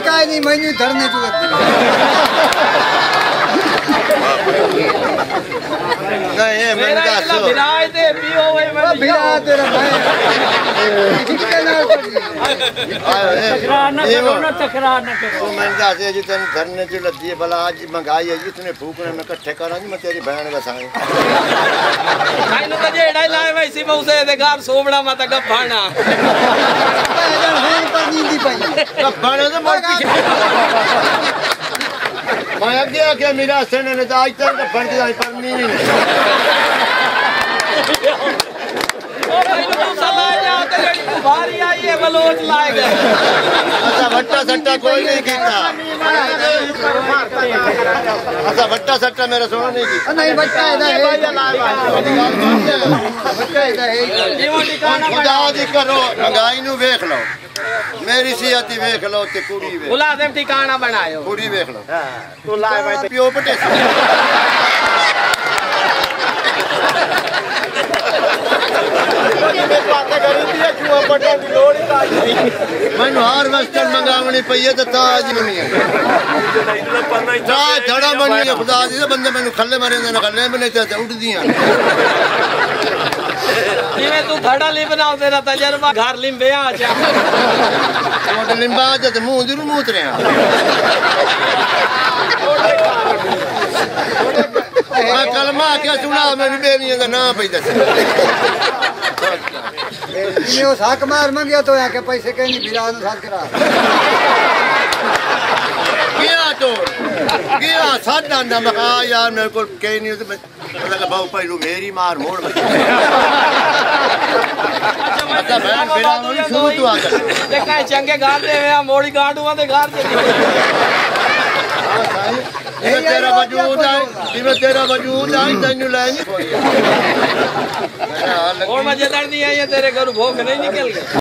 काय नहीं मैंने धरने चुका नहीं ये मेरा इतना बिराए दे पियो वही मैं बिना तेरा भाई तकरार न करो ना, तकरार न करो। तो मैं जाते जी तेन धरने च लद्दी है भला आज महंगाई है जी तूने फूकने में इकट्ठे करा जी मैं तेरी बहन का सांग काई न तजे एड़ाई लाए वैसी बहुसे दे घर सोबड़ा मत गफाना पर नींदी पाई बने तो मर मैं आगे आके मेरा सेने ने तो आज तक बन जाए पर नहीं ओ भाई तू सलाह जा ते भारी आई है बलोच लाए गए अच्छा भट्टा सट्टा कोई नहीं कीता अच्छा भट्टा सट्टा मेरा सोना नहीं कीता नहीं बच्चा है जीवन ठिकाना खुदा दी करो महंगाई नु देख लो मेरी सेहत ही देख लो ते कुड़ी देख बुला दे ठिकाना बनायो कुड़ी देख लो तू लाए भाई पियो पटे मैनू हार वेस्टर्न मंगावनी पई है तो ताज नहीं है जड़ा बनी है खुदा दी बंदे मैनू खल्ले मारे ना खल्ले में नहीं ते उठदियां जिਵੇਂ तू थड़ा ली बनाओ तेरा तजर्बा घर लिंबे आ जा छोटे लिंबा आ ते मुंह दी मूत रहे मैं कलमा क्या सुना मैनू बेनियां दा नाम पई दस इन्हें उस हक मार मंगिया तो यहाँ के पैसे कहीं नहीं बिरा साथ करा क्या साथ डांडा मैं कहा यार मेरे को कहीं नहीं तो मैं लगा बाबू पहलू मेरी मार मोड़ अच्छा बहन बिरा शुरू तो आ गया देखा चंगे गाड़ दे मोड़ी गाड़ूआ दे गाड़ दे तेरा वजूद है तेरा वजूद है तेनू लेंगे और मजेदार नहीं आई है तेरे घर भूख नहीं निकल गई।